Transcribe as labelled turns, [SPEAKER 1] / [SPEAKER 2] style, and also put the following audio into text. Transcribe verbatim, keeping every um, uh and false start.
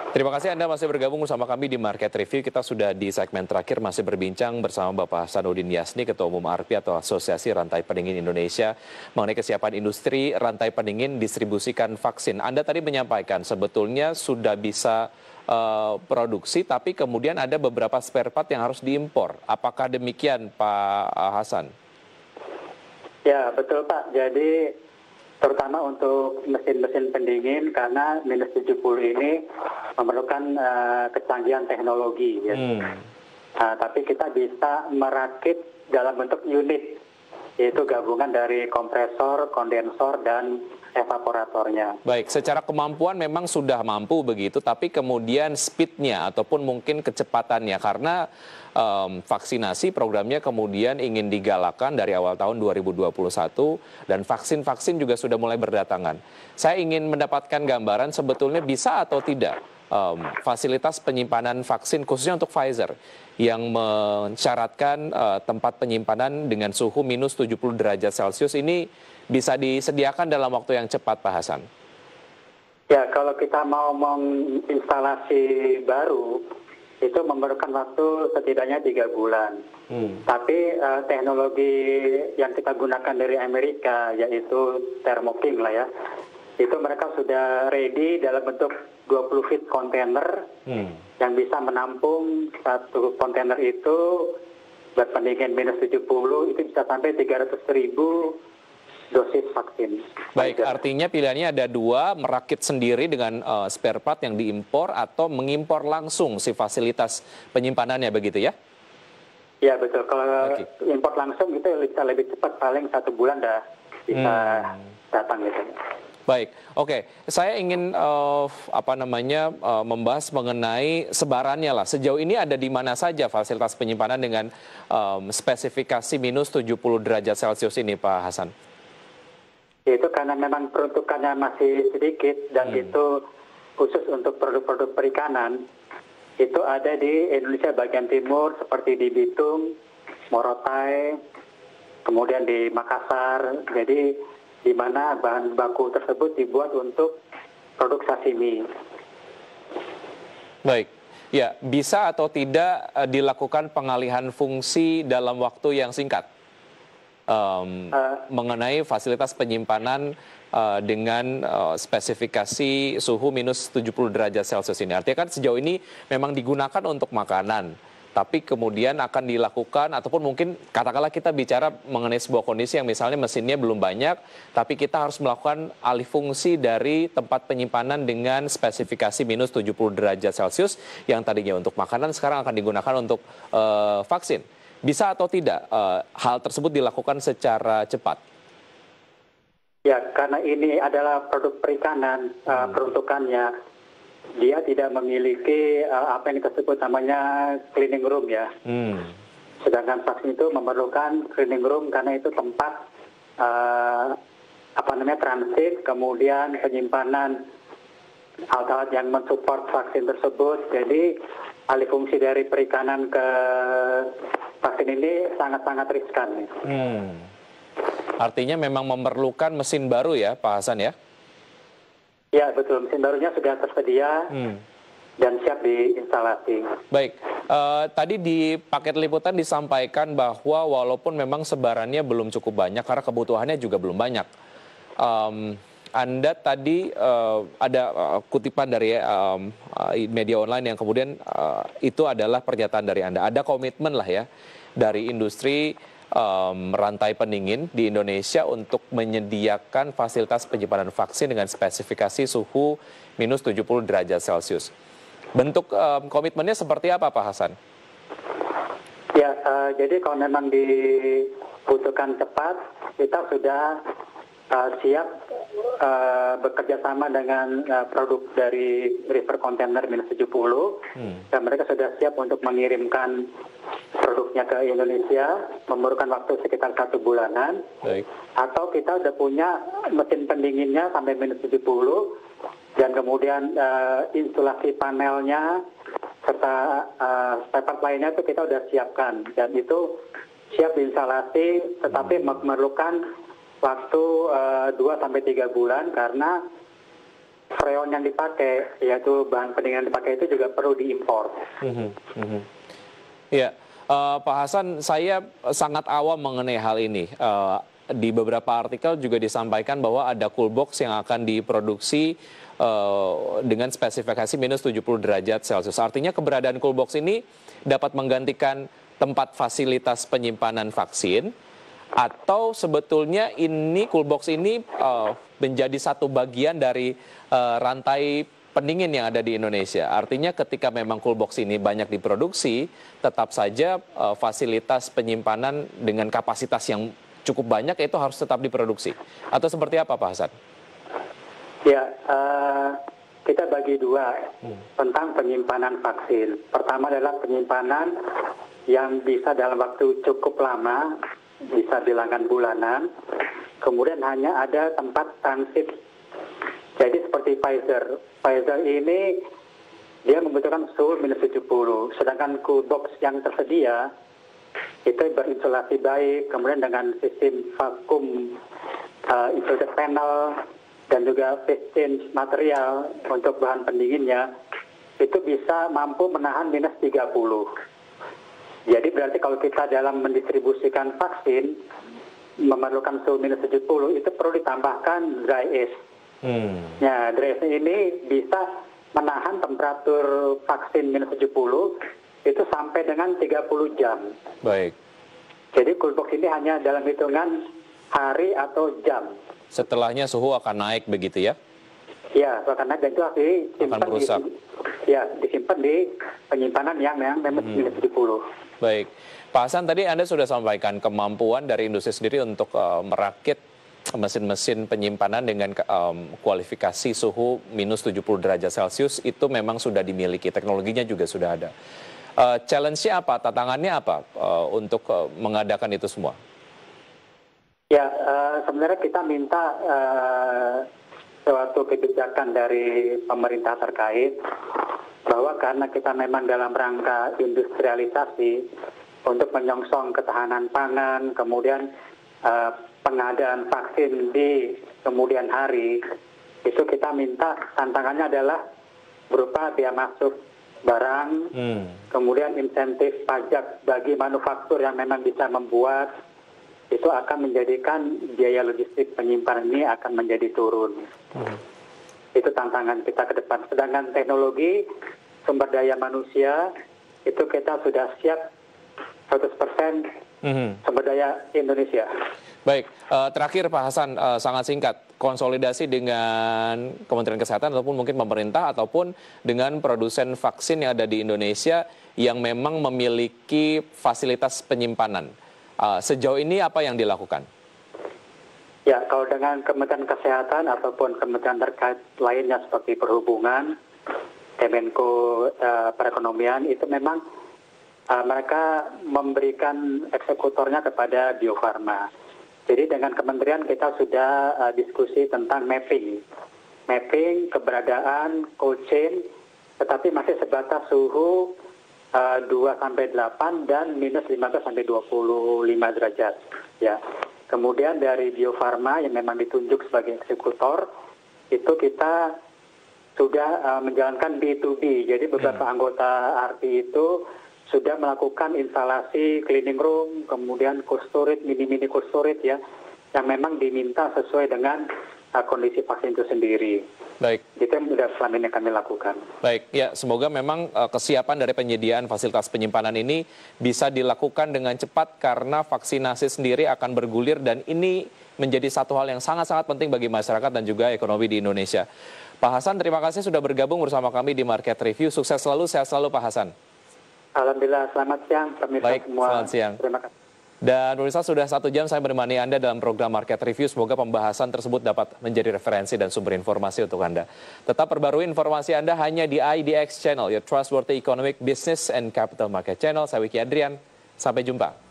[SPEAKER 1] Terima kasih Anda masih bergabung bersama kami di Market Review. Kita sudah di segmen terakhir masih berbincang bersama Bapak Hasanuddin Yasni, Ketua Umum A R P I atau Asosiasi Rantai Pendingin Indonesia, mengenai kesiapan industri rantai pendingin distribusikan vaksin. Anda tadi menyampaikan sebetulnya sudah bisa uh, produksi, tapi kemudian ada beberapa spare part yang harus diimpor. Apakah demikian Pak Hasan?
[SPEAKER 2] Ya, betul Pak. Jadi terutama untuk mesin-mesin pendingin karena minus tujuh puluh ini memerlukan uh, kecanggihan teknologi. Ya. Hmm. Uh, tapi kita bisa merakit dalam bentuk unit, yaitu gabungan dari kompresor, kondensor, dan evaporatornya.
[SPEAKER 1] Baik, secara kemampuan memang sudah mampu begitu, tapi kemudian speednya ataupun mungkin kecepatannya, karena um, vaksinasi programnya kemudian ingin digalakan dari awal tahun dua ribu dua puluh satu dan vaksin-vaksin juga sudah mulai berdatangan. Saya ingin mendapatkan gambaran sebetulnya bisa atau tidak um, fasilitas penyimpanan vaksin khususnya untuk Pfizer yang mensyaratkan uh, tempat penyimpanan dengan suhu minus tujuh puluh derajat Celcius ini bisa disediakan dalam waktu yang cepat, Pak Hasan?
[SPEAKER 2] Ya, kalau kita mau menginstalasi baru, itu memerlukan waktu setidaknya tiga bulan. Hmm. Tapi uh, teknologi yang kita gunakan dari Amerika, yaitu Thermo-King lah ya, itu mereka sudah ready dalam bentuk dua puluh feet kontainer hmm. yang bisa menampung satu kontainer itu buat pendingin minus tujuh puluh, itu bisa sampai tiga ratus ribu dosis vaksin.
[SPEAKER 1] Baik, artinya pilihannya ada dua, merakit sendiri dengan uh, spare part yang diimpor atau mengimpor langsung si fasilitas penyimpanannya, begitu ya?
[SPEAKER 2] Ya betul, kalau okay. impor langsung itu bisa lebih cepat, paling satu bulan dah bisa hmm. datang gitu.
[SPEAKER 1] Baik, oke. Okay. Saya ingin uh, apa namanya uh, membahas mengenai sebarannya lah. Sejauh ini ada di mana saja fasilitas penyimpanan dengan um, spesifikasi minus tujuh puluh derajat Celcius ini, Pak Hasan?
[SPEAKER 2] Itu karena memang peruntukannya masih sedikit dan hmm. itu khusus untuk produk-produk perikanan. Itu ada di Indonesia bagian timur seperti di Bitung, Morotai, kemudian di Makassar. Jadi di mana bahan baku tersebut dibuat untuk produk sashimi.
[SPEAKER 1] Baik. Ya, bisa atau tidak uh, dilakukan pengalihan fungsi dalam waktu yang singkat? Um, uh, mengenai fasilitas penyimpanan uh, dengan uh, spesifikasi suhu minus tujuh puluh derajat Celcius ini. Artinya kan sejauh ini memang digunakan untuk makanan, tapi kemudian akan dilakukan ataupun mungkin katakanlah kita bicara mengenai sebuah kondisi yang misalnya mesinnya belum banyak, tapi kita harus melakukan alih fungsi dari tempat penyimpanan dengan spesifikasi minus tujuh puluh derajat Celcius yang tadinya untuk makanan sekarang akan digunakan untuk uh, vaksin. Bisa atau tidak uh, hal tersebut dilakukan secara cepat?
[SPEAKER 2] Ya, karena ini adalah produk perikanan, uh, hmm. peruntukannya, dia tidak memiliki uh, apa yang kita sebut namanya cleaning room ya. Hmm. Sedangkan vaksin itu memerlukan cleaning room karena itu tempat uh, apa namanya transit, kemudian penyimpanan alat-alat yang mensupport vaksin tersebut. Jadi alih fungsi dari perikanan ke vaksin ini sangat-sangat riskan.
[SPEAKER 1] Hmm. Artinya memang memerlukan mesin baru ya, Pak Hasan ya?
[SPEAKER 2] Ya betul, mesin barunya sudah tersedia hmm. dan siap diinstalasi.
[SPEAKER 1] Baik, uh, tadi di paket liputan disampaikan bahwa walaupun memang sebarannya belum cukup banyak karena kebutuhannya juga belum banyak. Um, Anda tadi uh, ada uh, kutipan dari um, uh, media online yang kemudian uh, itu adalah pernyataan dari Anda. Ada komitmen lah ya dari industri um, rantai pendingin di Indonesia untuk menyediakan fasilitas penyimpanan vaksin dengan spesifikasi suhu minus tujuh puluh derajat Celcius. Bentuk um, komitmennya seperti apa, Pak Hasan?
[SPEAKER 2] Ya, uh, jadi kalau memang dibutuhkan cepat, kita sudah uh, siap uh, bekerja sama dengan uh, produk dari River Container minus tujuh puluh hmm. dan mereka sudah siap untuk mengirimkan produknya ke Indonesia, memerlukan waktu sekitar satu bulanan. Baik. Atau kita sudah punya mesin pendinginnya sampai minus tujuh puluh dan kemudian uh, instalasi panelnya serta uh, spare part lainnya itu kita sudah siapkan dan itu siap diinstalasi, tetapi memerlukan waktu uh, dua sampai tiga bulan karena freon yang dipakai, yaitu bahan pendingin yang dipakai itu juga perlu diimpor.
[SPEAKER 1] Mm-hmm. Mm-hmm. Ya, uh, Pak Hasan, saya sangat awam mengenai hal ini. Uh, di beberapa artikel juga disampaikan bahwa ada cool box yang akan diproduksi uh, dengan spesifikasi minus tujuh puluh derajat Celcius. Artinya keberadaan cool box ini dapat menggantikan tempat fasilitas penyimpanan vaksin, atau sebetulnya ini cool box ini uh, menjadi satu bagian dari uh, rantai pendingin yang ada di Indonesia. Artinya ketika memang cool box ini banyak diproduksi, tetap saja uh, fasilitas penyimpanan dengan kapasitas yang cukup banyak itu harus tetap diproduksi. Atau seperti apa, Pak Hasan?
[SPEAKER 2] Ya, uh, kita bagi dua hmm. tentang penyimpanan vaksin. Pertama adalah penyimpanan yang bisa dalam waktu cukup lama, bisa bilangan bulanan. Kemudian hanya ada tempat transit. Jadi seperti Pfizer. Pfizer ini dia membutuhkan suhu minus tujuh puluh. Sedangkan cool box yang tersedia itu berinsulasi baik, kemudian dengan sistem vakum uh, insulated panel dan juga phase change material untuk bahan pendinginnya, itu bisa mampu menahan minus tiga puluh. Jadi berarti kalau kita dalam mendistribusikan vaksin memerlukan suhu minus tujuh puluh, itu perlu ditambahkan dry ice. Hmm. Ya, dry ice ini bisa menahan temperatur vaksin minus tujuh puluh itu sampai dengan tiga puluh jam.
[SPEAKER 1] Baik.
[SPEAKER 2] Jadi cool box ini hanya dalam hitungan hari atau jam.
[SPEAKER 1] Setelahnya suhu akan naik begitu ya?
[SPEAKER 2] Ya, akan naik dan itu harus disimpan di, ya, disimpan di penyimpanan yang yang memang hmm. minus tujuh puluh.
[SPEAKER 1] Baik. Pak Hasan, tadi Anda sudah sampaikan kemampuan dari industri sendiri untuk uh, merakit mesin-mesin penyimpanan dengan um, kualifikasi suhu minus tujuh puluh derajat Celcius itu memang sudah dimiliki, teknologinya juga sudah ada. Uh, challenge-nya apa, tantangannya apa uh, untuk uh, mengadakan itu semua?
[SPEAKER 2] Ya, uh, sebenarnya kita minta uh, suatu kebijakan dari pemerintah terkait bahwa karena kita memang dalam rangka industrialisasi untuk menyongsong ketahanan pangan, kemudian uh, pengadaan vaksin di kemudian hari, itu kita minta tantangannya adalah berupa biaya masuk barang, hmm. kemudian insentif pajak bagi manufaktur yang memang bisa membuat, itu akan menjadikan biaya logistik penyimpanan ini akan menjadi turun. Hmm. Itu tantangan kita ke depan. Sedangkan teknologi sumber daya manusia itu kita sudah siap seratus persen hmm. sumber daya Indonesia.
[SPEAKER 1] Baik, uh, terakhir Pak Hasan, uh, sangat singkat, konsolidasi dengan Kementerian Kesehatan ataupun mungkin pemerintah ataupun dengan produsen vaksin yang ada di Indonesia yang memang memiliki fasilitas penyimpanan. Uh, sejauh ini apa yang dilakukan?
[SPEAKER 2] Ya, kalau dengan Kementerian Kesehatan ataupun kementerian terkait lainnya seperti Perhubungan, Kemenko uh, Perekonomian, itu memang uh, mereka memberikan eksekutornya kepada Bio Farma. Jadi dengan kementerian kita sudah uh, diskusi tentang mapping. Mapping keberadaan cold chain, tetapi masih sebatas suhu uh, dua sampai delapan dan minus lima belas sampai dua puluh lima derajat. Ya. Kemudian dari Bio Farma yang memang ditunjuk sebagai eksekutor, itu kita sudah uh, menjalankan B to B. Jadi beberapa hmm. anggota A R P I itu sudah melakukan instalasi cleaning room, kemudian cold storage, mini-mini cold storage ya, yang memang diminta sesuai dengan uh, kondisi vaksin itu sendiri.
[SPEAKER 1] Baik.
[SPEAKER 2] Itu yang sudah selama ini kami lakukan.
[SPEAKER 1] Baik, ya semoga memang uh, kesiapan dari penyediaan fasilitas penyimpanan ini bisa dilakukan dengan cepat karena vaksinasi sendiri akan bergulir dan ini menjadi satu hal yang sangat-sangat penting bagi masyarakat dan juga ekonomi di Indonesia. Pak Hasan, terima kasih sudah bergabung bersama kami di Market Review. Sukses selalu, sehat selalu Pak Hasan.
[SPEAKER 2] Alhamdulillah, selamat siang pemirsa
[SPEAKER 1] Baik,
[SPEAKER 2] semua.
[SPEAKER 1] Selamat siang.
[SPEAKER 2] Terima kasih.
[SPEAKER 1] Dan pemirsa, sudah satu jam saya menemani Anda dalam program Market Review. Semoga pembahasan tersebut dapat menjadi referensi dan sumber informasi untuk Anda. Tetap perbarui informasi Anda hanya di I D X Channel, your trustworthy economic business and capital market channel. Saya Wiki Adrian, sampai jumpa.